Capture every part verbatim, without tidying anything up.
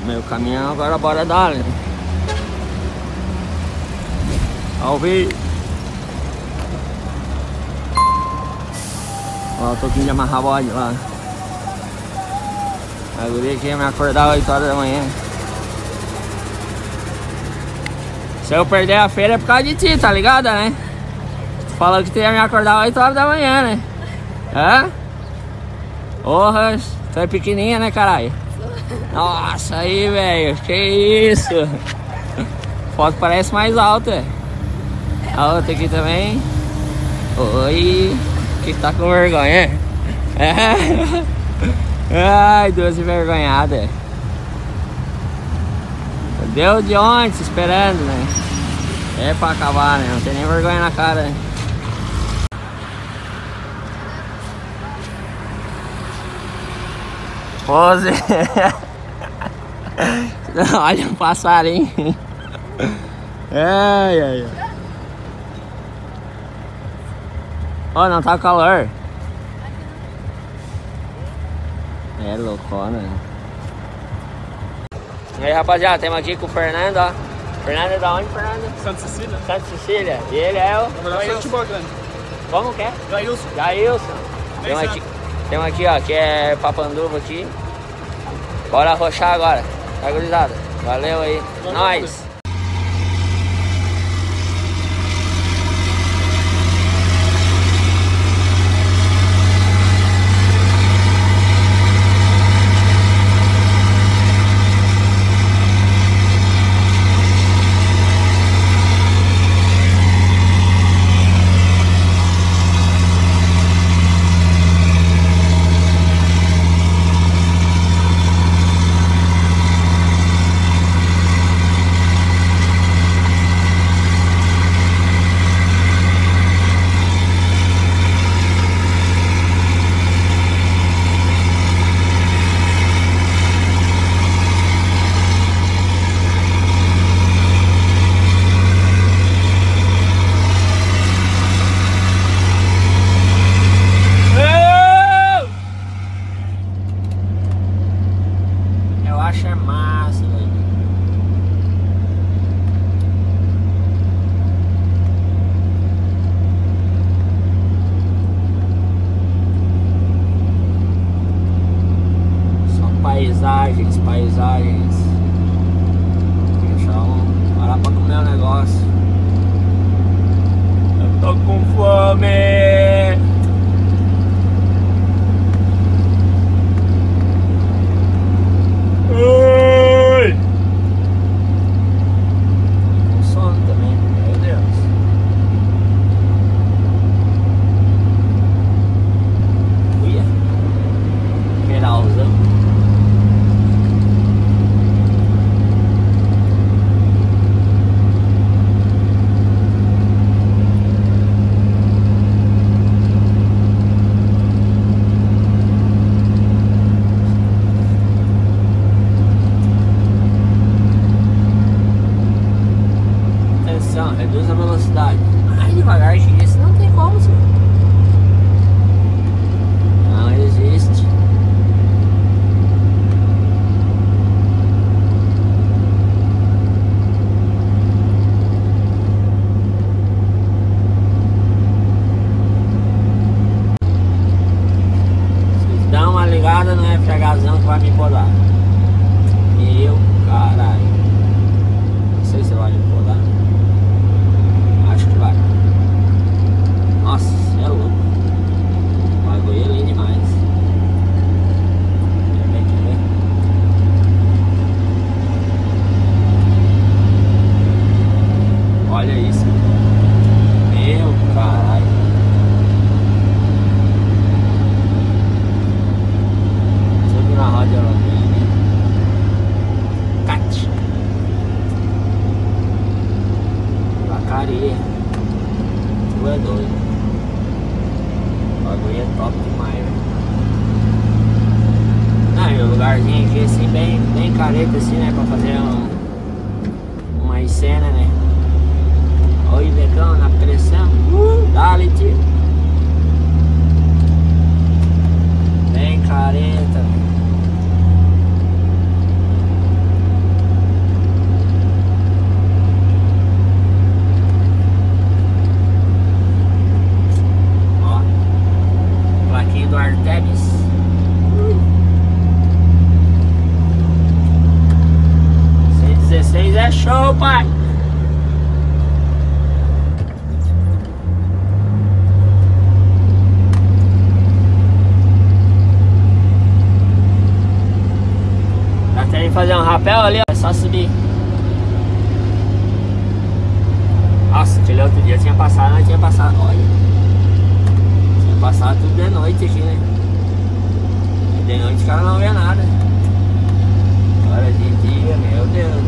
Meu caminhão, agora bora dar, né? Ao ver. Ó, tô aqui de amarrar bode lá. A guria aqui ia me acordar oito horas da manhã. Se eu perder a feira é por causa de ti, tá ligado, né? Tu falou que tu ia me acordar oito horas da manhã, né? Hã? Porra, tu é pequenininha, né, caralho? Nossa, aí, velho, que isso? A foto parece mais alta. A outra aqui também. Oi, que tá com vergonha? É. Ai, duas envergonhadas. Deu de onde? Se esperando, né? É pra acabar, né? Não tem nem vergonha na cara, né? Pose. Olha um passarinho. Ai, ai, ai. Ó, oh, não tá calor. É loucona. E aí, rapaziada, temos aqui com o Fernando, ó. Fernando é da onde, Fernando? Santa Cecília. Santa Cecília. E ele é o... Como que é? Jailson. Jailson. Temos aqui, temos aqui, ó, que é Papanduva aqui. Bora arrochar agora. Tá, gurizada? Valeu aí. Nós. Paisagens, paisagens. Deixa eu parar pra comer um negócio. Eu tô com fome. Ui. Com sono também, meu Deus. Uia. Geralzão. Reduz a velocidade. Mais devagar que isso não tem como, senhor. Não existe. Vocês dão uma ligada no FHzão que vai me podar. Meu caralho. Não sei se vai me podar. Acho que vai. Nossa, é louco. O bagulho é lindo demais. Quer ver, quer ver? Olha isso. Meu caralho. Tudo na roda europeia. Cat. Vacaria. Tu é doido. O bagulho é top demais, velho. Não, e o lugarzinho aqui assim, bem, bem careta assim, né? Pra fazer um, uma cena, né? Olha o becão na pressão. Uh, dá-lhe, tio. Bem careta. meu pai. Dá até de fazer um rapel ali, ó. É só subir. Nossa, aquele outro dia tinha passado, mas tinha passado. Olha. Tinha passado tudo de noite aqui, né? De noite o cara não vê nada. Agora de dia, meu Deus.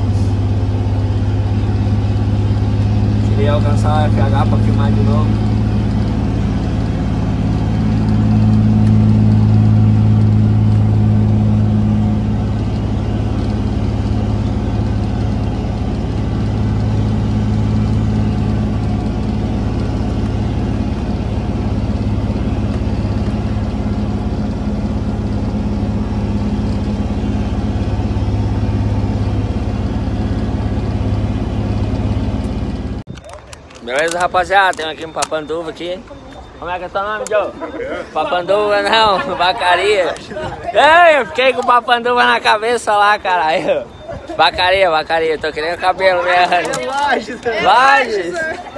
Queria alcançar o F H pra filmar de novo. Beleza, rapaziada? Tem aqui um papanduva aqui. Como é que é teu nome, Joe? Papanduva não, vacaria. Ei, eu fiquei com papanduva na cabeça lá, caralho. Vacaria, vacaria, tô querendo cabelo mesmo. Lages, Lages.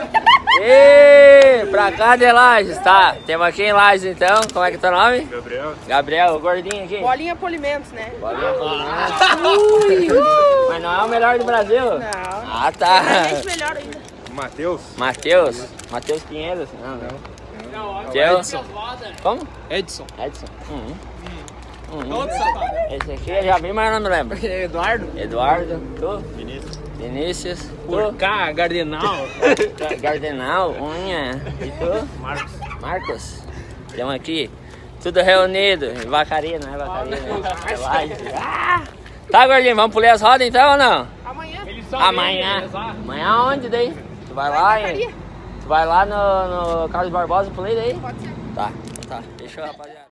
Ê, pra cá de Lages, tá. Temos aqui em Lages então. Como é que é teu nome? Gabriel. Gabriel, o gordinho aqui. Bolinha Polimentos, né? Bolinha Polimentos. Mas não é o melhor do Brasil? Não. Ah, tá. A gente melhor ainda. Matheus. Matheus? Matheus Pinheiros? Não, não. Teu? Edson. Como? Edson. Edson. Uhum. Uhum. Outro safado. Esse aqui eu já vi, mas eu não me lembro. Eduardo. Eduardo. Tu? Vinícius. Vinícius. Por Tu? cá, Gardenal. Gardenal. Unha. E tu? Marcos. Marcos. Temos aqui. Tudo reunido. Vacaria, não é vacaria, né? É Lages. Ah! Tá, gordinho, vamos pular as rodas então ou não? Amanhã. Amanhã. Amanhã onde daí? Tu vai lá, hein? Tu vai lá no, no Carlos Barbosa, pulei daí? Pode ser. Tá, tá. Fechou, rapaziada.